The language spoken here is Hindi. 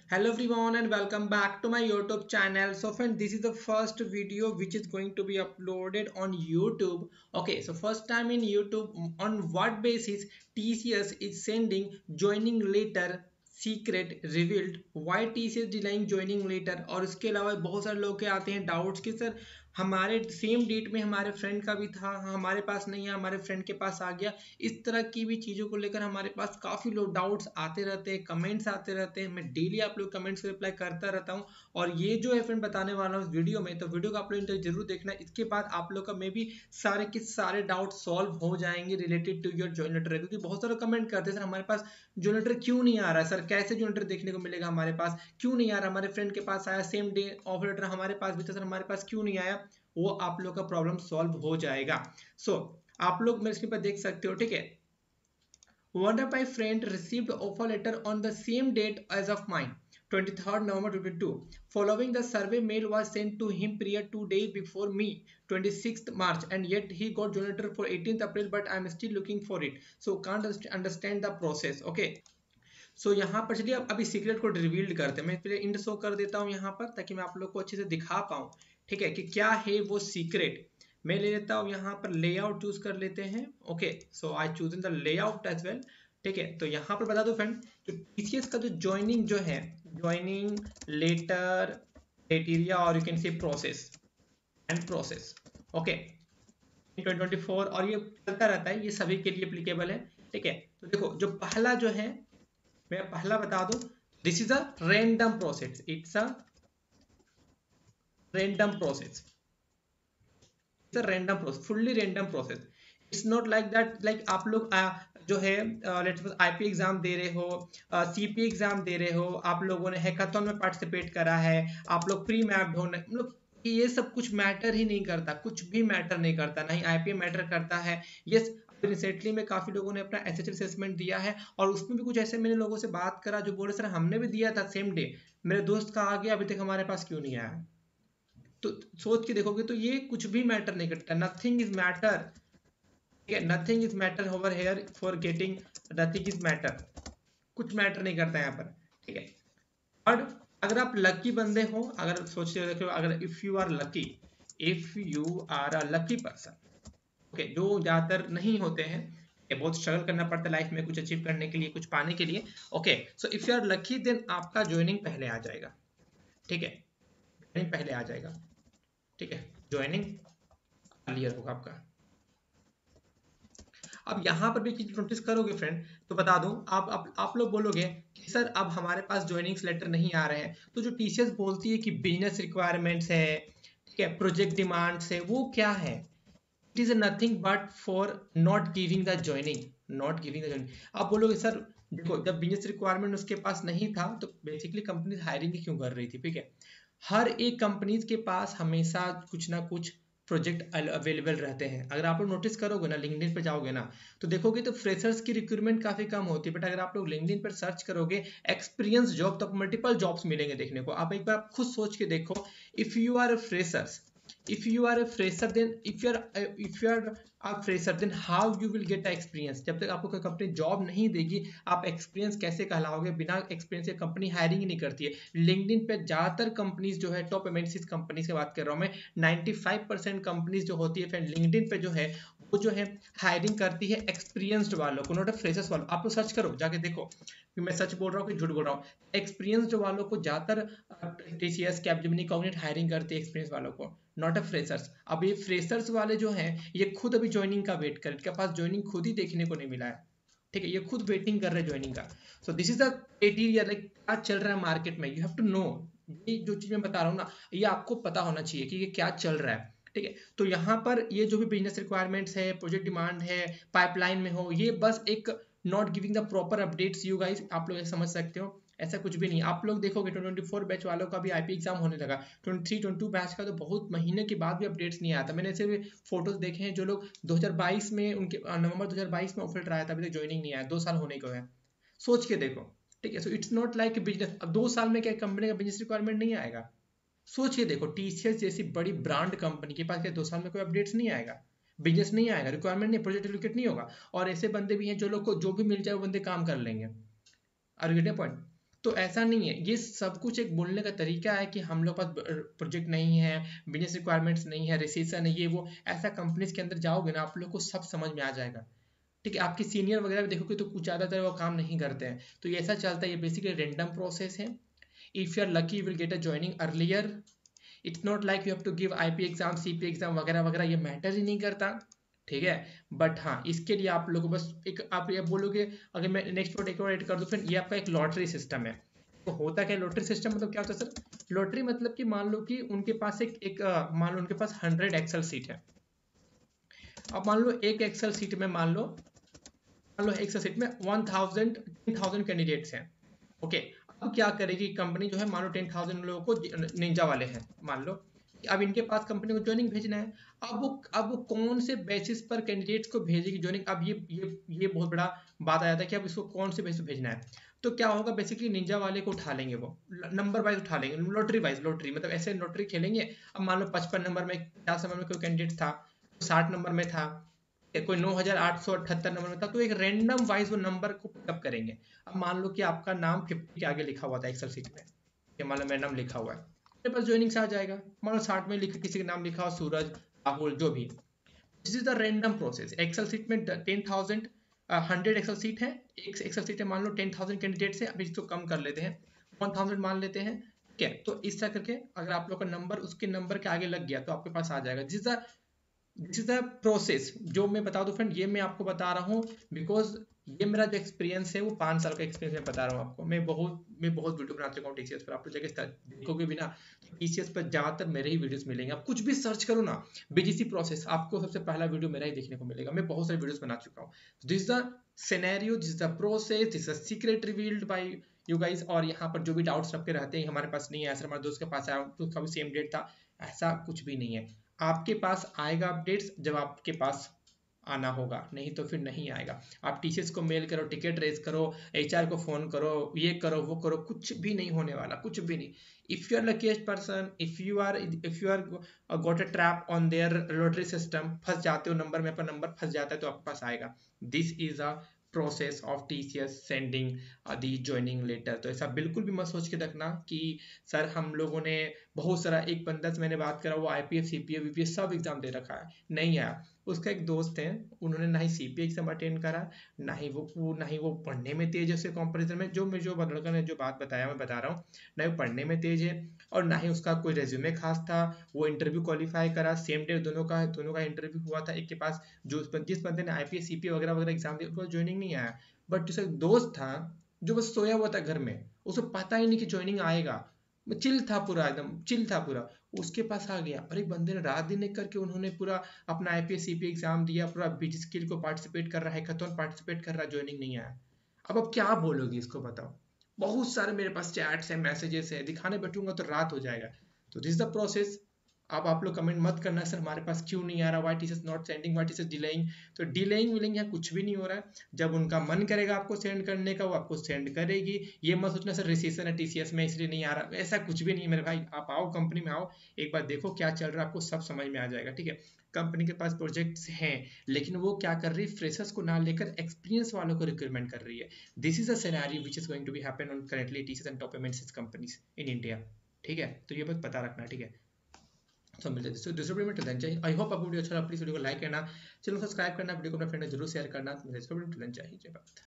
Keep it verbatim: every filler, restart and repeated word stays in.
Hello everyone and welcome back to my YouTube channel. So friend, this is the first video which is going to be uploaded on YouTube. Okay, so first time in YouTube, on what basis T C S is sending joining letter secret revealed, why T C S delaying joining letter। और उसके अलावा बहुत सारे लोग के आते हैं डाउट्स कि सर हमारे सेम डेट में हमारे फ्रेंड का भी था, हमारे पास नहीं है, हमारे फ्रेंड के पास आ गया। इस तरह की भी चीज़ों को लेकर हमारे पास काफ़ी लोग डाउट्स आते रहते हैं, कमेंट्स आते रहते हैं। मैं डेली आप लोग कमेंट्स रिप्लाई करता रहता हूँ और ये जो है फ्रेंड बताने वाला हूँ इस वीडियो में, तो वीडियो को आप लोग जरूर देखना। इसके बाद आप लोग का मे भी सारे के सारे डाउट सॉल्व हो जाएंगे related to your join letter. क्योंकि बहुत सारे कमेंट करते हैं सर हमारे पास जॉइन लेटर क्यों नहीं आ रहा है, सर कैसे जॉइन लेटर देखने को मिलेगा, हमारे पास क्यों नहीं आ रहा, हमारे फ्रेंड के पास आया सेम डे ऑफर लेटर हमारे पास भी था सर हमारे पास क्यों नहीं आया। वो आप लोग का प्रॉब्लम सॉल्व हो जाएगा। सो so, आप लोग मेरे स्क्रीन पर देख सकते हो, ठीक है। One of my friend received offer letter on the same date as of mine, twenty-third November twenty twenty-two. Following the survey mail was sent to him prior two days before me, twenty-sixth March, and yet he got job letter for eighteenth April, but I am still looking for it. So can't understand the process. Okay. So so, यहाँ पर चलिए अभी सीक्रेट को रिवील्ड करते हैं। मैं पहले इंड शो कर देता हूँ यहाँ पर ताकि मैं आप लोग को अच्छे से दिखा पाऊँ, ठीक है, कि क्या है वो सीक्रेट। मैं ले लेता हूँ यहाँ पर लेआउट चूज कर लेते हैं। Okay, so I choose in the layout as well, ठीक है। तो यहाँ पर बता दो फ्रेंड, जो टीसीएस का जो ज्वाइनिंग जो है, ज्वाइनिंग लेटर क्राइटेरिया और you can say process and process, okay, twenty twenty four, और ये चलता रहता है, ये सभी के लिए एप्लीकेबल है, ठीक है। तो देखो जो पहला जो है, मैं पहला बता दूं, this is a random process, it's a random process, it's a random process, fully random process. It's not like that, like आप लोग uh, जो है लेट्स सपोज आईपी एग्जाम दे रहे हो, सीपी uh, एग्जाम दे रहे हो, आप लोगों ने हैकाथॉन में पार्टिसिपेट करा है, आप लोग प्री मैप्ड हो, मतलब ये सब कुछ मैटर ही नहीं करता, कुछ भी मैटर नहीं करता, नहीं आईपी मैटर करता है। यस, रिसेंटली में काफी लोगों ने अपना एसएचएल असेसमेंट दिया है और उसमें भी कुछ ऐसे मैंने लोगों से बात करा जो बोले सर हमने भी दिया था सेम डे, मेरे दोस्त का आ गया, अभी तक हमारे पास क्यों नहीं आया। तो सोच के देखोगे तो ये कुछ भी मैटर नहीं करता, नथिंग इज मैटर, ठीक है, nothing is matter over here for getting, nothing is matter, कुछ मैटर नहीं करता यहाँ पर, ठीक है। और अगर आप लकी बंदे हो, अगर सोचते देखो, अगर if you are lucky, if you are a lucky person, okay, जो ज्यादातर नहीं होते हैं, ये बहुत स्ट्रगल करना पड़ता है लाइफ में कुछ अचीव करने के लिए, कुछ पाने के लिए। Okay, so if you are lucky then आपका ज्वाइनिंग पहले आ जाएगा, ठीक है, ज्वाइनिंग पहले आ जाएगा, ठीक है, ज्वाइनिंग क्लियर होगा आपका। अब यहाँ पर भी चीज नोटिस करोगे फ्रेंड, तो बता दूं, आप आप, आप लोग बोलोगे कि सर अब हमारे पास ज्वाइनिंग्स लेटर नहीं आ रहे हैं, तो जो टीसीएस बोलती है कि बिजनेस रिक्वायरमेंट्स है, ठीक है, प्रोजेक्ट डिमांड्स है, वो क्या है? It is nothing but for not giving the joining, not giving the joining. आप बोलोगे सर देखो जब बिजनेस रिक्वायरमेंट उसके पास नहीं था तो बेसिकली कंपनी हायरिंग क्यों कर रही थी, ठीक है। हर एक कंपनीज के पास हमेशा कुछ ना कुछ प्रोजेक्ट अवेलेबल रहते हैं। अगर आप लोग नोटिस करोगे ना, लिंक्डइन पे जाओगे ना, तो देखोगे तो फ्रेशर्स की रिक्रूटमेंट काफी कम होती है, बट अगर आप लोग लिंक्डइन पर सर्च करोगे एक्सपीरियंस जॉब, तो मल्टीपल जॉब्स मिलेंगे देखने को। आप एक बार खुद सोच के देखो, if you are a freshers, if you are a fresher then if you are uh, if you are a fresher then how you will get a experience। जब तक आपको कोई कंपनी जॉब नहीं देगी आप एक्सपीरियंस कैसे कहलाओगे? बिना एक्सपीरियंस के कंपनी हायरिंग ही नहीं करती है। लिंक्डइन पे ज्यादातर कंपनीज जो है, टॉप एमएनसीज कंपनीज की बात कर रहा हूँ मैं, नाइंटी फाइव परसेंट कंपनीज जो होती है लिंक्डइन पे जो है वो जो है हायरिंग करती है एक्सपीरियंस्ड वालों को, नॉट फ्रेशर्स वालों। आप लोग सर्च करो जाके देखो कि मैं सच बोल रहा हूँ कि झूठ बोल रहा हूँ। एक्सपीरियंस्ड वालों को ज्यादातर टीसीएस कैपजेमिनी कॉग्निट हायरिंग करती है एक्सपीरियंस वालों को, नॉट अ फ्रेशर्स। अब ये फ्रेशर्स वाले जो हैं ये खुद अभी ज्वाइनिंग का वेट कर, इनके पास ज्वाइनिंग खुद ही देखने को नहीं मिला है, ठीक है, ये खुद वेटिंग कर रहे हैं ज्वाइनिंग का। So this is the criteria, like क्या चल रहा है मार्केट में, यू हैव टू नो। ये जो चीज मैं बता रहा हूँ ना, ये आपको पता होना चाहिए कि ये क्या चल रहा है, ठीक है। तो यहाँ पर ये जो भी बिजनेस रिक्वायरमेंट्स है, प्रोजेक्ट डिमांड है, पाइपलाइन में हो, ये बस एक not giving the proper updates you guys, आप लोग समझ सकते हो, ऐसा कुछ भी नहीं। आप लोग देखोगे ट्वेंटी ट्वेंटी फोर बैच वालों का भी आईपी एग्जाम होने लगा, twenty three twenty two batch का तो बहुत महीने के बाद भी अपडेट्स नहीं आया था। मैंने ऐसे भी फोटोज देखे हैं जो लोग दो हज़ार बाईस में, उनके नवंबर दो हज़ार बाईस में ऑफर आया था, अभी तक ज्वाइनिंग नहीं आया, दो साल होने को है, सोच के देखो, ठीक है। So it's not like business, अब दो साल में क्या कंपनी का बिजनेस रिक्वायरमेंट नहीं आएगा? सोच के देखो, टीसीएस जैसी बड़ी ब्रांड कंपनी के पास क्या दो साल में कोई अपडेट्स नहीं आएगा, बिजनेस नहीं आएगा, रिक्वायरमेंट नहीं, प्रोजेक्ट एलोकेट नहीं होगा। और ऐसे बंदे भी हैं जो लोग को जो भी मिल जाए वो बंदे काम कर लेंगे। Are you getting point? तो ऐसा नहीं है, ये सब कुछ एक बोलने का तरीका है कि हम लोग पास प्रोजेक्ट नहीं है, बिजनेस रिक्वायरमेंट्स नहीं है, रिसेशन है, ये वो। ऐसा कंपनीज के अंदर जाओगे ना, आप लोग को सब समझ में आ जाएगा। ठीक है, आपकी सीनियर वगैरह भी देखोगे तो कुछ ज़्यादातर वो काम नहीं करते हैं। तो ये ऐसा चलता है, ये बेसिकली रेंडम प्रोसेस है। If you are lucky you will get a joining earlier. It's not like you have to give IP exam, CP exam वगैरह वगैरह, ये मैटर ही नहीं करता। ठीक है, बट हाँ, इसके लिए आप लोगों को बस एक, आप ये बोलोगे, अगर मैं नेक्स्ट वर्ड एक और ऐड कर दूं, फिर ये आपका एक लॉटरी सिस्टम है। तो होता क्या लॉटरी सिस्टम, मतलब क्या होता है सर? लॉटरी मतलब कि मान लो कि उनके पास एक एक अ, मान लो उनके पास हंड्रेड एक्सेल सीट है। अब मान लो एक एक्सेल सीट में मान लो मान लो एक्सेल सीट में one thousand ten thousand candidates हैं। ओके, अब क्या करेगी कंपनी जो है, मान लो टेन थाउजेंड लोगों को निंजा वाले हैं मान लो, अब इनके पास कंपनी को ज्वाइनिंग भेजना है। अब वो अब वो कौन से बेसिस पर कैंडिडेट्स को भेजेगी ज्वाइनिंग, अब ये ये ये बहुत बड़ा बात आ जाता है कि अब इसको कौन से बेसिस पर भेजना है। तो क्या होगा, बेसिकली निंजा वाले को उठा लेंगे, वो नंबर वाइज उठा लेंगे, लॉटरी वाइज, लॉटरी मतलब ऐसे लॉटरी खेलेंगे। अब मान लो पचपन नंबर में, पचास नंबर में कोई कैंडिडेट था, साठ नंबर में था, कोई नौ हजार आठ सौ अठहत्तर नंबर में था, तो एक रैंडम वाइज वो नंबर को पिकअप करेंगे। अब मान लो कि आपका नाम फिफ्टी के आगे लिखा हुआ था एक्सेल सीट में, कि मान लो मेरा नाम लिखा हुआ है, मेरे पास ज्वाइनिंग से आ जाएगा। मान लो साठ में लिखा किसी का नाम लिखा हो, सूरज, राहुल, जो भी। This is the random process. Excel sheet में ten thousand hundred excel sheet है, एक एक्सेल सीट है मान लो टेन थाउजेंड कैंडिडेट्स है, अभी इसको कम कर लेते हैं, वन थाउजेंड मान लेते हैं। ठीक है, तो इस तरह करके अगर आप लोग का नंबर उसके नंबर के आगे लग गया तो आपके पास आ जाएगा। This is the this is the process जो मैं बता दूं फ्रेंड, ये मैं आपको बता रहा हूँ बिकॉज ये मेरा जो एक्सपीरियंस है वो पाँच साल का एक्सपीरियंस मैं बता रहा हूँ आपको। मैं बहुत मैं बहुत वीडियो बना चुका हूँ टीसीएस पर, आप लोग जगह देखोगे भी ना, टीसीएस पर ज्यादातर मेरे ही वीडियोस मिलेंगे। आप कुछ भी सर्च करो ना, बीजीसी प्रोसेस, आपको सबसे पहला वीडियो मेरा ही देखने को मिलेगा। मैं बहुत सारे वीडियोस बना चुका हूँ। This the scenario, this the process, this the secret revealed by you guys. और यहाँ पर जो भी डाउट्स रखते रहते हैं हमारे पास नहीं है, सर हमारे दोस्त के पास आया तो उसका भी सेम डेट था, ऐसा कुछ भी नहीं है। आपके पास आएगा अपडेट्स जब आपके पास आना होगा, नहीं तो फिर नहीं आएगा। आप टीसीएस को मेल करो, टिकट रेज करो, एचआर को फोन करो, ये करो वो करो, कुछ भी नहीं होने वाला, कुछ भी नहीं। If you are luckiest person, if you are if you are got a trap on their lottery system, फंस जाते हो नंबर में, पर नंबर फंस जाता है तो आपके पास आएगा। This is a process of TCS sending the joining letter. तो ऐसा बिल्कुल भी मत सोच के रखना कि सर हम लोगों ने बहुत सारा, एक बंदा से मैंने बात करा वो आईपीएफ सीपीएफ वीपीएफ सब एग्जाम दे रखा है, नहीं आया। उसका एक दोस्त है, उन्होंने ना ही सीपीए एग्जाम अटेंड करा, ना ही वो, वो ना ही वो पढ़ने में तेज है उसके कंपैरिजन में, जो मैं जो लड़का ने जो बात बताया मैं बता रहा हूँ, ना ही पढ़ने में तेज है और ना ही उसका कोई रेज्यूमे खास था। वो इंटरव्यू क्वालिफाई करा, सेम डे दोनों का दोनों का इंटरव्यू हुआ था। एक के पास जो जिस बंदे ने आईपीएस सीपीए वगैरह वगैरह एग्जाम दिया उसको ज्वाइनिंग नहीं आया, बट जो दोस्त था जो बस सोया हुआ था घर में, उसे पता ही नहीं कि ज्वाइनिंग आएगा, चिल था पूरा, एकदम चिल था पूरा, उसके पास आ गया। और एक बंदे ने रात दिन एक करके उन्होंने पूरा अपना आईपीएस सीपीए एग्जाम दिया, पूरा बीजी स्किल को पार्टिसिपेट कर रहा है, हैकाथॉन पार्टिसिपेट कर रहा है, ज्वाइनिंग नहीं आया। अब अब क्या बोलोगे इसको बताओ? बहुत सारे मेरे पास चैट्स हैं, मैसेजेस है, दिखाने बैठूंगा तो रात हो जाएगा। तो दिस द प्रोसेस। अब आप लोग कमेंट मत करना सर हमारे पास क्यों नहीं आ रहा, why teachers not sending, why teachers delaying. तो डिलेइंग विलेइंग यहाँ कुछ भी नहीं हो रहा है। जब उनका मन करेगा आपको सेंड करने का वो आपको सेंड करेगी। ये मत सोचना सर रिसेशन है टीसीएस में इसलिए नहीं आ रहा, ऐसा कुछ भी नहीं है मेरे भाई। आप आओ कंपनी में आओ, एक बार देखो क्या चल रहा है, आपको सब समझ में आ जाएगा। ठीक है, कंपनी के पास प्रोजेक्ट्स हैं, लेकिन वो क्या कर रही है, फ्रेशर्स को ना लेकर एक्सपीरियंस वालों को रिक्रूटमेंट कर रही है। This is a scenario which is going to be happen on currently TCS and top MNC companies in India. ठीक है, तो ये बात पता रखना। ठीक है, तो मिलते हैं दूसरे वीडियो में। टिल देन आई होप आपको वीडियो अच्छा लगा, प्लीज वीडियो को लाइक करना, चैनल को सब्सक्राइब करना, वीडियो को अपने फ्रेंड में जरूर शेयर करना। मिलते हैं दूसरे वीडियो में। टिल देन जय हिंद, जय भारत।